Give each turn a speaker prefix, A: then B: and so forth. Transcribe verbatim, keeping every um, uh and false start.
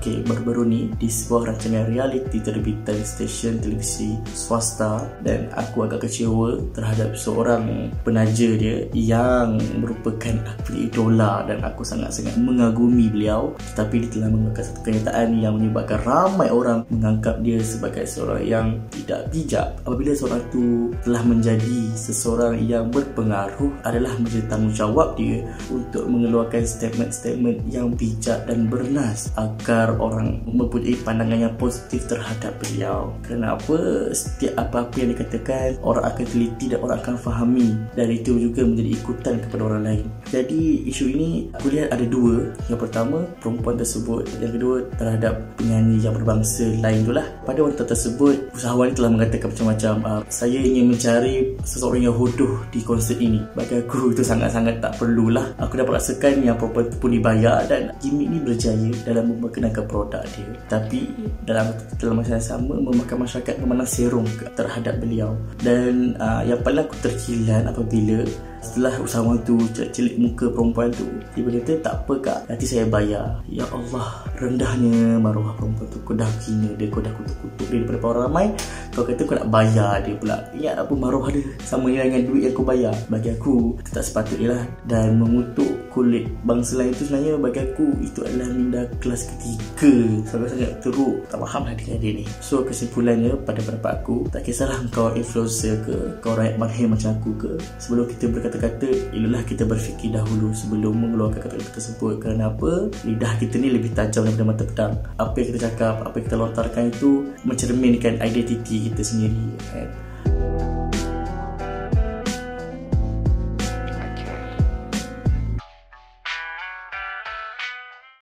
A: Okey, baru-baru ni di sebuah rancangan reality terbitan stesen televisi swasta, dan aku agak kecewa terhadap seorang penaja dia yang merupakan ahli idola dan aku sangat-sangat mengagumi beliau, tetapi dia telah mengeluarkan satu kenyataan yang menyebabkan ramai orang menganggap dia sebagai seorang yang tidak bijak. Apabila seorang tu telah menjadi seseorang yang berpengaruh, adalah menjadi tanggungjawab dia untuk mengeluarkan statement-statement yang bijak dan bernas agar orang mempunyai pandangan yang positif terhadap beliau. Kenapa setiap apa-apa yang dikatakan orang akan teliti dan orang akan fahami, dan itu juga menjadi ikutan kepada orang lain. Jadi isu ini aku lihat ada dua. Yang pertama, perempuan tersebut. Yang kedua, terhadap penyanyi yang berbangsa lain itulah. Pada wanita tersebut, usahawan telah mengatakan macam-macam, uh, saya ingin mencari seseorang yang hodoh di konsert ini. Bagi aku itu sangat-sangat tak perlulah. Aku dapat rasakan yang perempuan pun dibayar dan gimmick ni berjaya dalam memperkenalkan produk dia, tapi dalam dalam masa yang sama memakan masyarakat memandang serong terhadap beliau. Dan uh, yang paling aku terkilan apabila setelah usahawan tu celik muka perempuan tu, dia berkata, tak apa kak, nanti saya bayar. Ya Allah, rendahnya maruah perempuan tu. Kau dah hina dia, kau dah kutuk-kutuk dia daripada orang ramai, kau kata kau nak bayar dia pula. Ya, apa maruah dia sama dengan duit yang kau bayar? Bagi aku itu tak sepatutnya lah. Dan mengutuk kulit bangsa lain itu sebenarnya bagi aku itu adalah minda kelas ketiga, sangat-sangat teruk. Tak faham lah dengan dia ni. So kesimpulannya pada pendapat aku, tak kisahlah kau influencer ke, kau rakyat mahir macam aku ke, sebelum kita berkata-kata, ialah kita berfikir dahulu sebelum mengeluarkan kata-kata tersebut. Kerana apa? Lidah kita ni lebih tajam daripada mata pedang. Apa yang kita cakap, apa yang kita lontarkan itu mencerminkan identiti kita sendiri, kan?